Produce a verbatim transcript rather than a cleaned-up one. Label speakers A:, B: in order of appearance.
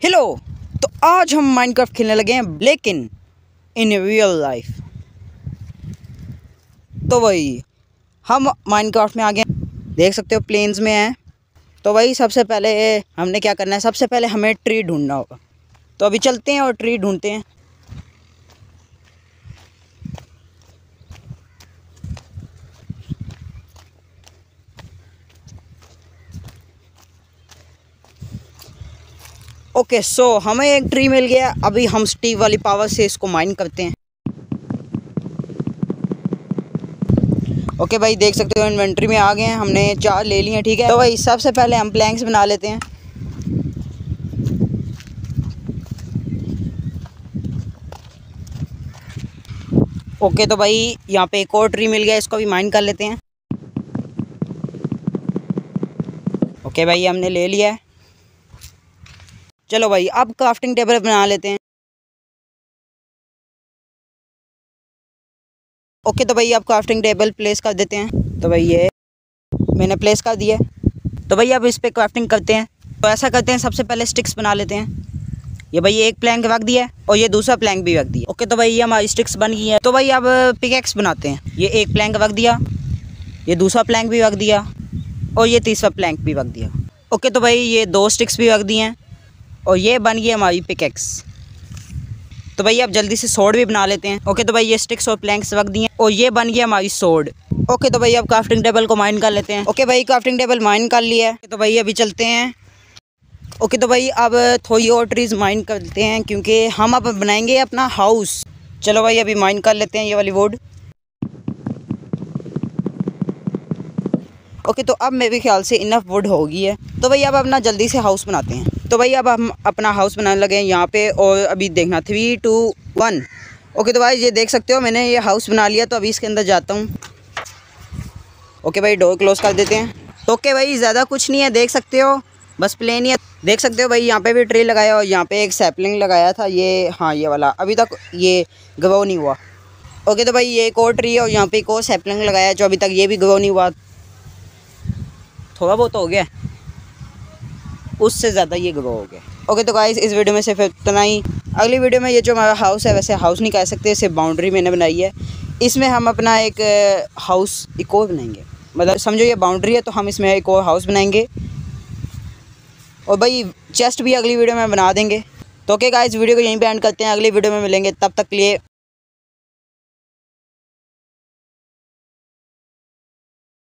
A: Hello. तो आज हम माइनक्राफ्ट खेलने लगे हैं, लेकिन इन रियल लाइफ। तो वही हम माइनक्राफ्ट में आ गए, देख सकते हो प्लेन्स में हैं। तो वही सबसे पहले हमने क्या करना है, सबसे पहले हमें ट्री ढूंढना होगा। तो अभी चलते हैं और ट्री ढूंढते हैं। ओके सो हमें एक ट्री मिल गया। अभी हम स्टीव वाली पावर से इसको माइन करते हैं। ओके भाई, देख सकते हो इन्वेंट्री में आ गए हैं, हमने चार ले लिए हैं। ठीक है, तो भाई सबसे पहले हम प्लैंक्स बना लेते हैं। ओके तो भाई यहाँ पे एक और ट्री मिल गया, इसको भी माइन कर लेते हैं। ओके भाई हमने ले लिया है। चलो भाई अब क्राफ्टिंग टेबल बना लेते हैं। ओके तो भाई अब क्राफ्टिंग टेबल प्लेस कर देते हैं। तो भाई ये मैंने प्लेस कर दिया है। तो भाई अब इस पे क्राफ्टिंग करते हैं। तो ऐसा करते हैं, सबसे पहले स्टिक्स बना लेते हैं। ये भाई एक प्लैंक रख दिया है और ये दूसरा प्लैंक भी रख दिया। ओके तो भाई ये हमारी स्टिक्स बन गई है। तो भाई अब पिकैक्स बनाते हैं। ये एक प्लैंक रख दिया, ये दूसरा प्लैंक भी रख दिया और ये तीसरा प्लैंक भी रख दिया। ओके तो भाई ये दो स्टिक्स भी रख दी हैं और ये बन गई हमारी पिकैक्स। तो भाई अब जल्दी से सोर्ड भी बना लेते हैं। ओके तो भाई ये स्टिक्स और प्लैंक्स रख दिए और ये बन गया हमारी सोर्ड। ओके तो भाई अब क्राफ्टिंग टेबल को माइन कर लेते हैं। ओके भाई क्राफ्टिंग टेबल माइन कर लिया है। तो भाई अभी चलते हैं। ओके तो भाई अब थोड़ी और ट्रीज माइन करते हैं, क्योंकि हम अब बनाएंगे अपना हाउस। चलो भाई अभी माइन कर लेते हैं ये वाली वुड। ओके तो अब मेरे ख्याल से इनफ वुड हो गई है। तो भाई अब अपना जल्दी से हाउस बनाते हैं। तो भाई अब हम अपना हाउस बनाने लगे हैं यहाँ पे, और अभी देखना थ्री टू वन। ओके तो भाई ये देख सकते हो मैंने ये हाउस बना लिया। तो अभी इसके अंदर जाता हूँ। ओके भाई डोर क्लोज कर देते हैं। तो ओके भाई ज़्यादा कुछ नहीं है, देख सकते हो बस प्लेन ही है। देख सकते हो भाई यहाँ पे भी ट्री लगाया और यहाँ पे एक सैपलिंग लगाया था, ये हाँ ये वाला अभी तक ये ग्रो नहीं हुआ। ओके तो भाई ये एक और ट्री है और यहाँ पे एक और सैपलिंग लगाया जो अभी तक ये भी ग्रो नहीं हुआ। थोड़ा बहुत हो गया, उससे ज़्यादा ये ग्रो हो गया। ओके तो गाइस इस वीडियो में सिर्फ इतना ही। अगली वीडियो में ये जो हमारा हाउस है, वैसे हाउस नहीं कह सकते, सिर्फ बाउंड्री मैंने बनाई है। इसमें हम अपना एक हाउस एक और बनाएंगे, मतलब समझो ये बाउंड्री है तो हम इसमें एक और हाउस बनाएंगे। और भाई चेस्ट भी अगली वीडियो में बना देंगे। तो ओके गाइस वीडियो को यहीं पे एंड करते हैं, अगली वीडियो में मिलेंगे, तब तक के लिए